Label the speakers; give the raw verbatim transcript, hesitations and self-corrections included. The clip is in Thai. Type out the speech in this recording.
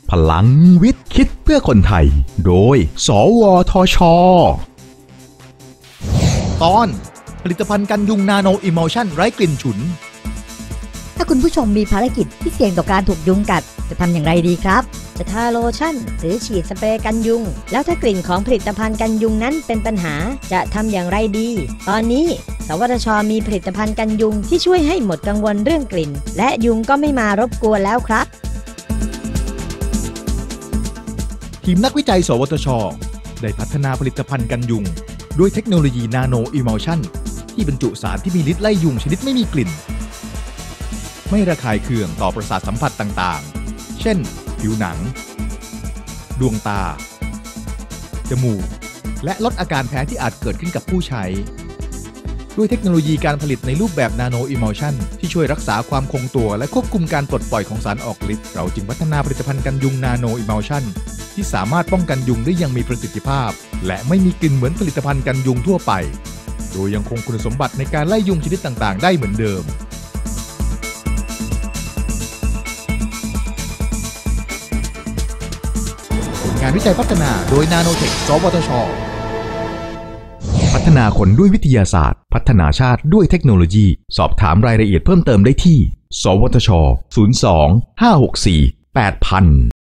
Speaker 1: พลังวิทย์คิดเพื่อคนไทยโดยสวทช.
Speaker 2: ตอนผลิตภัณฑ์กันยุงนาโนอิมัลชั่นไร้กลิ่นฉุน
Speaker 3: ถ้าคุณผู้ชมมีภารกิจที่เสี่ยงต่อการถูกยุงกัดจะทำอย่างไรดีครับจะทาโลชั่นหรือฉีดสเปรย์กันยุงแล้วถ้ากลิ่นของผลิตภัณฑ์กันยุงนั้นเป็นปัญหาจะทำอย่างไรดีตอนนี้สวทช.มีผลิตภัณฑ์กันยุงที่ช่วยให้หมดกังวลเรื่องกลิ่นและยุงก็ไม่มารบกวนแล้วครับ
Speaker 2: ทีมนักวิจัยสวทช.ได้พัฒนาผลิตภัณฑ์กันยุงด้วยเทคโนโลยีนาโนอิมัลชั่นที่บรรจุสารที่มีฤทธิ์ไล่ยุงชนิดไม่มีกลิ่นไม่ระคายเคืองต่อประสาทสัมผัสต่างๆเช่นผิวหนังดวงตาจมูกและลดอาการแพ้ที่อาจเกิดขึ้นกับผู้ใช้ด้วยเทคโนโลยีการผลิตในรูปแบบนาโนอิมัลชั่นที่ช่วยรักษาความคงตัวและควบคุมการปลดปล่อยของสารออกฤทธิ์เราจึงพัฒนาผลิตภัณฑ์กันยุงนาโนอิมัลชั่นที่สามารถป้องกันยุงได้อย่างมีประสิทธิภาพและไม่มีกลิ่นเหมือนผลิตภัณฑ์กันยุงทั่วไปโดยยังคงคุณสมบัติในการไล่ยุงชนิดต่างๆได้เหมือนเดิมงานวิจัยพัฒนาโดยนาโนเทคสวทช.
Speaker 1: พัฒนาคนด้วยวิทยาศาสตร์พัฒนาชาติด้วยเทคโนโลยีสอบถามรายละเอียดเพิ่มเติมได้ที่สวทช ศูนย์ สอง ห้า หก สี่ แปด ศูนย์ ศูนย์